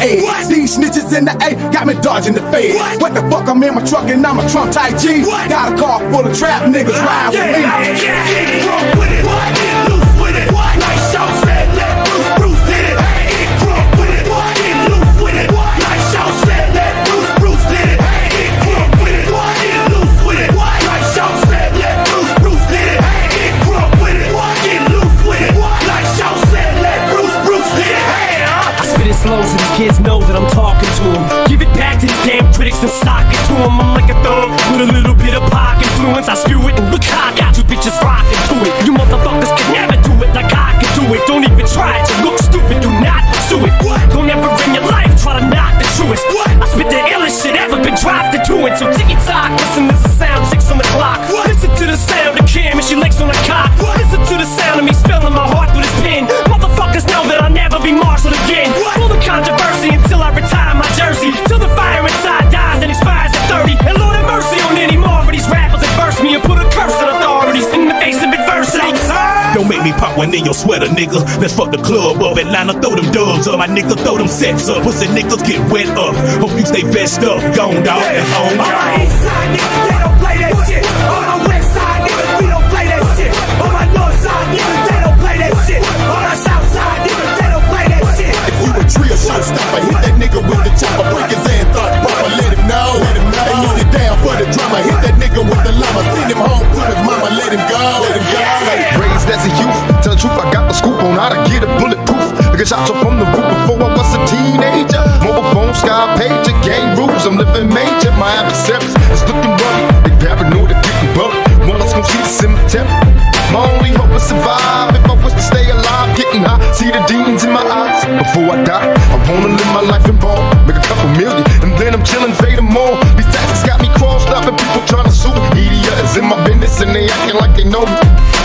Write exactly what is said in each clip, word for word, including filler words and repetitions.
edge. What? These snitches in the A got me dodging the feds. What? What the fuck? I'm in my truck and I'm a Trump type G. What? Got a car full of trap niggas ride yeah, with me. Yeah, yeah, get drunk with it. What? Get loose with it. What? Like Shaw said, let Bruce, Bruce did it. Hey, get drunk with it. What? Get loose with it. What? Like Shaw said, let Bruce, Bruce did it. Hey, get drunk with it. What? Get loose with it. What? Like Shaw said, let Bruce, Bruce did it. Hey, get drunk with it. What? Get loose with it. What? Like Shaw said, let Bruce, Bruce did it. Hey, uh. I spit it slow so these kids know that I'm talking to them. Give it back to these damn critics and sock it to them. I'm like a thug with a little bit of pop influence. I spew it and look how I got you bitches rocking to it. You motherfuckers can never do it like I can do it. Don't even try it, you look stupid, do not pursue it. What? Don't ever in your life try to knock the truest. What? I spit the illest shit ever been dropped into it. So ticky tock, listen to the sound, six on the clock. What? Listen to the sound of Kim and she licks on the cock. What? Listen to the sound of me spilling my heart through this pen. Motherfuckers know that I'll never be marshaled again. What? Full of controversy until I retire my jersey. Till the fire inside dies and expires at thirty. And Lord have mercy on any more of these rappers that verse me and put a curse on authorities in the face of adversity. Don't make me pop one in your sweater, nigga. Let's fuck the club up. Atlanta, throw them dubs up. My nigga, throw them sets up. Pussy niggas get wet up. Hope you stay vest up. Gone, dog. That's home. On my east side, niggas, they don't play that shit. On my west side, niggas, we don't play that shit. On my north side, niggas, they don't play that shit. On our south side, niggas, they don't play that shit. If you a tree or showstopper, hit that nigga with the chopper. Break his ass up proper. Let him know. Let him know. And use it down for the drama. Hit that nigga with the llama. Send him home to his mama. Let him go. Let him go. Raised as a youth, tell the truth, I got the scoop on how to get it bulletproof. Like a shot from the roof before I was a teenager. Mobile phone, sky pager, gang rules, I'm living major. My adversaries is looking rough. They paranoid, they getting bumped. One of us gon' see the cemetery. My only hope is survive. If I wish to stay alive, getting high, see the demons in my eyes. Before I die, I wanna live my life in ball, make a couple million, and then I'm chillin', fade them all. These taxes got me crossed up, and people tryna sue me. Media is in my business, and they acting like they know me.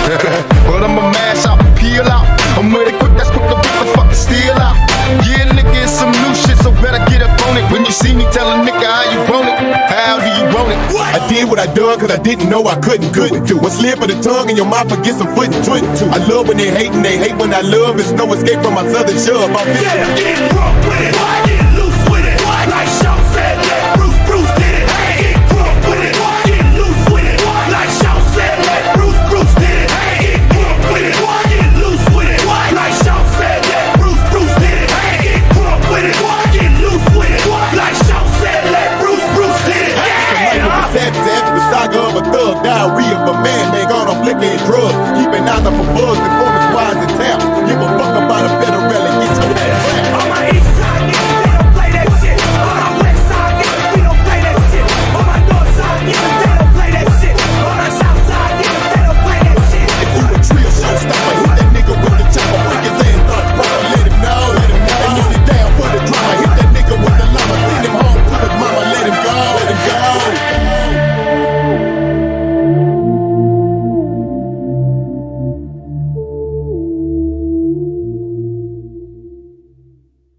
But I'ma mash out and peel out. I'm ready quick, that's quick to whip the fucking steel out. Yeah, nigga, it's some new shit, so better get up on it. When you see me, tell a nigga how you want it. How do you want it? What? I did what I done, cause I didn't know I couldn't, couldn't do. I slip of the tongue in your mouth and get some foot and twit too. I love when they hate and they hate when I love. It's no escape from my southern shove. I'm yeah, get drunk with it. Why? Get loose with it. Why? Like Shaw said, let Bruce, Bruce did it. Hey, get drunk with it. Why? Get loose with it. Why? Like Shaw said, let Bruce, Bruce did it. Hey, get drunk with it. Why? Get loose with it. Why? Like Shaw said, let Bruce, Bruce did it. Hey, get drunk with it. Why? Get loose with it. Why? Like Shaw said, let Bruce, Bruce did it. Hey, after the saga of a thug, diarrhea of a man, they gone on flicking drugs, keeping out for bugs, performance wise and taps. Give a fuck about a federal and get your ass back. On my east side, niggas, they don't play that shit. On my west side, niggas, we don't play that shit. On my north side, niggas, they don't play that shit. On our south side, niggas, they don't play that shit. If you a tree or showstopper, hit that nigga with the chopper. Break his ass up proper. Let him know. Let him know. And use it down for the drama. Hit that nigga with the llama. Send him home to his mama. Let him go. Let him go.